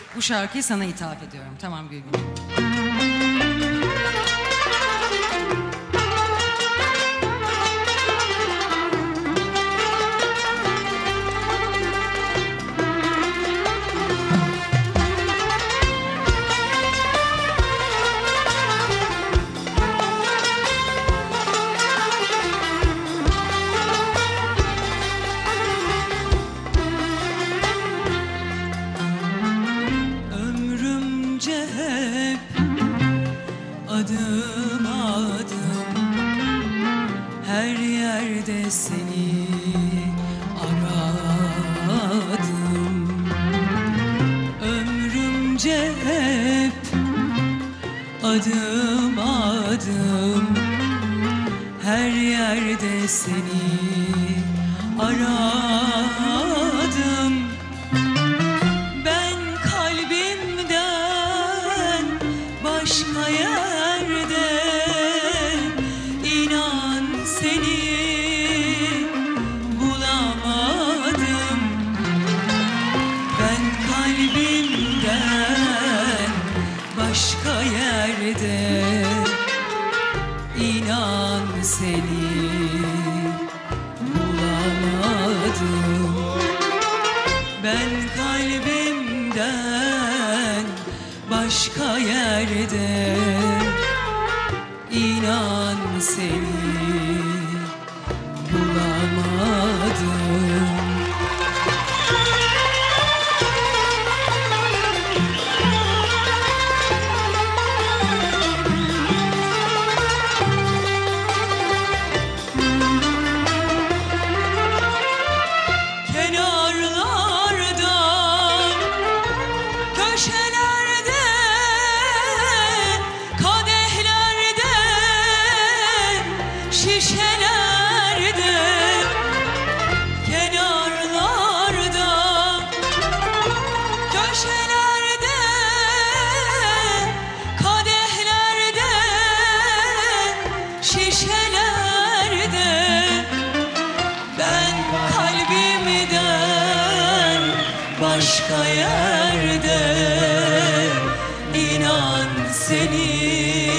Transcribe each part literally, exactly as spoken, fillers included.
Bu şarkıyı sana ithaf ediyorum. Tamam Gülgün. Adım adım her yerde seni aradım. Ömrümce hep adım adım her yerde seni aradım. Ben kalbimden başka yerde inan seni bulamadım. Ben kalbimden başka yerde inan seni bulamadım. Ben kalbimden başka yerde inan seni bulamadım. Kenarlarda, köşelerde, kadehlerde, şişelerde, kenarlarda, köşelerde, kadehlerde, şişelerde ben kalbimden başka yerde inan seni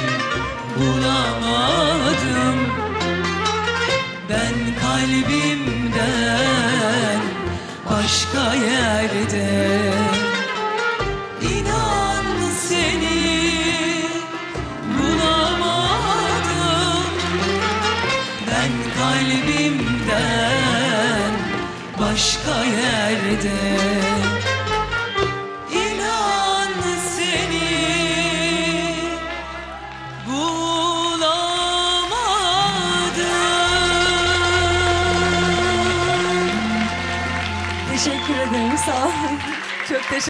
bulamadım. Ben kalbimden başka yerde inan seni bulamadım. Ben kalbimden başka yerde inan seni bulamadım. Teşekkür ederim, sağ olun. Çok teşekkür